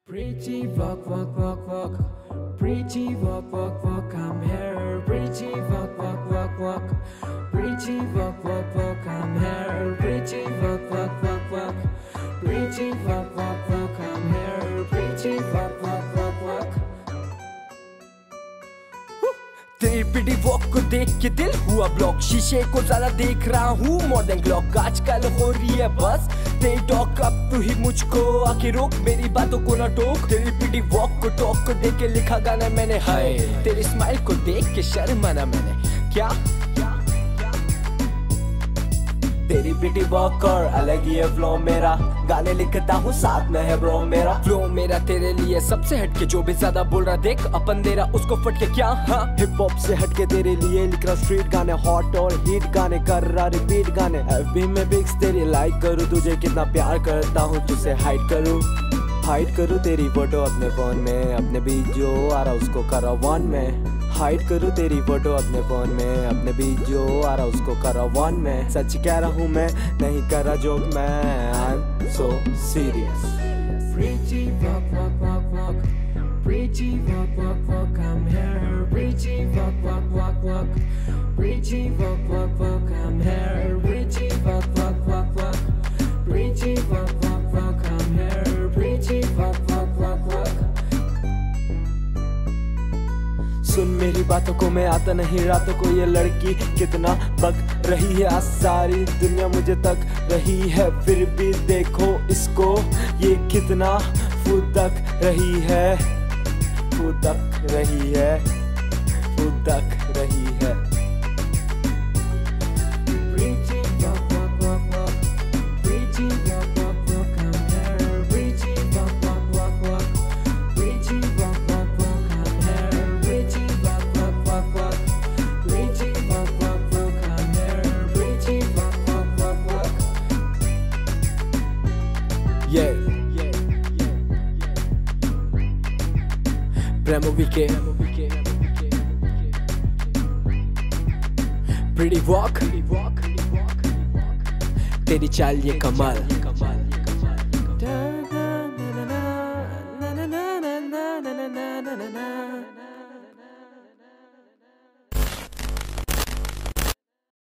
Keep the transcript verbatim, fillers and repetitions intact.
Pretty walk, walk, walk, walk. Pretty walk, walk, walk. I'm here. Pretty walk, walk, walk, walk. Pretty walk, walk, walk. I'm here. Pretty walk, walk, walk, walk. Pretty walk, walk, walk. I'm here. Pretty walk, walk, walk, walk. तेरी पिटी walk को देख के दिल हुआ block, शीशे को ज्यादा देख रहा हूँ मॉडर्न क्लॉक। आजकल हो रही है बस तेरी टॉक, अब तू ही मुझको आके रोक, मेरी बातों को ना टोक। तेरी पिटी वॉक को टॉक को देख के लिखा गाना मैंने, हाय तेरी स्माइल को देख के शर्माना मैंने। क्या तेरी पिटी वॉक और अलग ही है फ्लो मेरा, गाने लिखता हूँ साथ में है ब्रो मेरा। फ्लो मेरा तेरे लिए सबसे हटके, जो भी ज्यादा बोल रहा देख अपन दे रहा उसको फटके। क्या हाँ हिप हॉप से हटके तेरे लिए लिख रहा स्ट्रीट गाने, हॉट और हिट गाने कर रहा रिपीट गाने। एफबी में पिक्स तेरी लाइक करूँ, तुझे कितना प्यार करता हूँ, तुझसे हाइड करूँ हाइड करूँ तेरी फोटो अपने फोन में, अपने बीच जो आ रहा उसको करा वन में। हाइड करूँ तेरी फोटो अपने फोन में, अपने बीच जो आ रहा उसको करा वन में। सच कह रहा हूँ मैं, नहीं कर रहा जोक मैं, I'm so serious. Pretty walk, walk, walk, walk. Pretty walk, walk, walk. I'm here. Pretty walk, walk, walk, walk. Pretty walk, walk, walk. I'm here. Pretty walk, walk, walk, walk. Pretty walk, walk, walk. I'm here. Pretty walk, walk, walk, walk. सुन मेरी बातों को, मैं आता नहीं रातों को। ये लड़की कितना बक रही है, आज सारी दुनिया मुझे तक रही है, फिर भी देखो इसको ये कितना फुदक रही है, फुदक रही है, फुदक रही है। Yeah, Pramovk, pretty walk, तेरी चाल ये कमाल।